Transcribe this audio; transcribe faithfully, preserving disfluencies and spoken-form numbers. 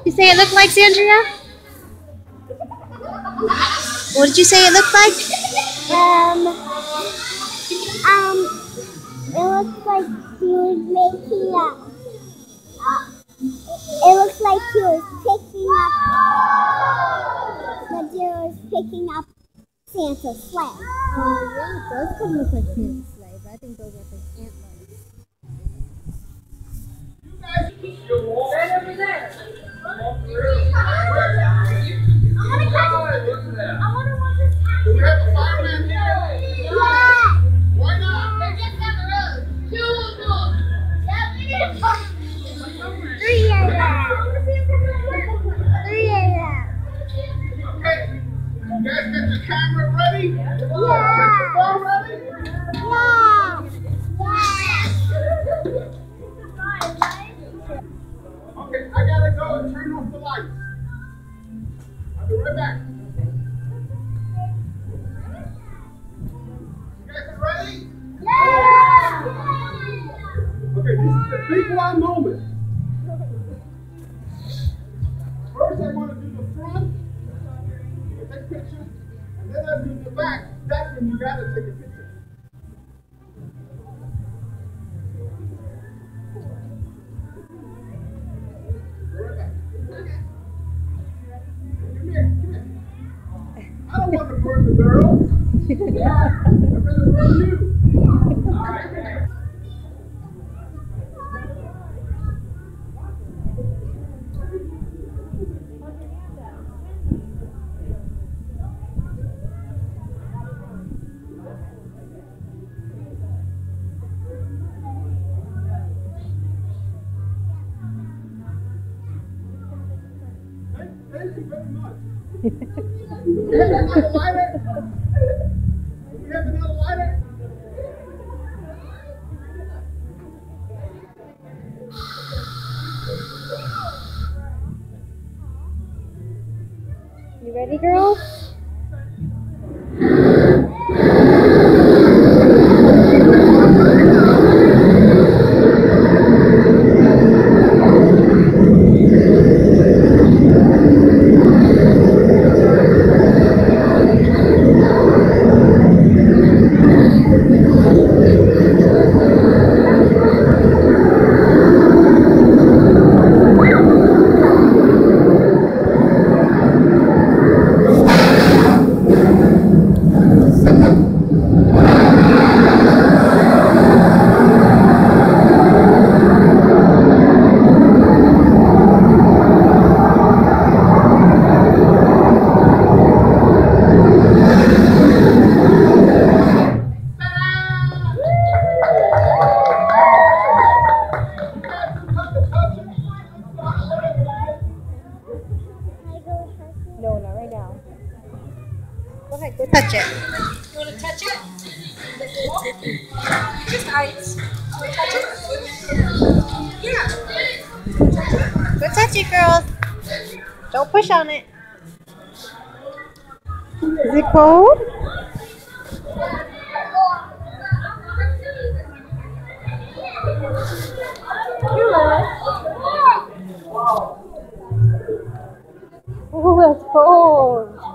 You say it looked like, Sandria? What did you say it looked like? Um, um, it looks like she was making a, uh, it looks like she was picking up, the deer was picking up Santa's sled. Oh, yeah, it does kind of look like Santa's sleigh, but I think those are his antlers. Stand over there. I want to watch this. Do we have a fireman here? Yeah! Why not? They're just down the road. Two of them. Yeah, we need to Three of them. Three of them. Okay. You guys get your camera ready? Yeah. Get your phone ready? Yeah. Okay, I gotta go and turn off the lights. I'll be right back. You guys are ready? Yeah. Okay, this is the big one moment. First, I want to do the front. You take a picture. And then I do the back. That's when you gotta take a picture. Right back. Come here, come here. I don't want to burn the barrel. I'd rather burn you. All right, man. Thank you very much. Do we have another lighter? Do we have another lighter? You ready, girls? No, not right now. Go ahead, go touch it. You want to touch it? Just ice. Touch it? Yeah. Go touch it, girls. Don't push on it. Is it cold? Oh, that's cold.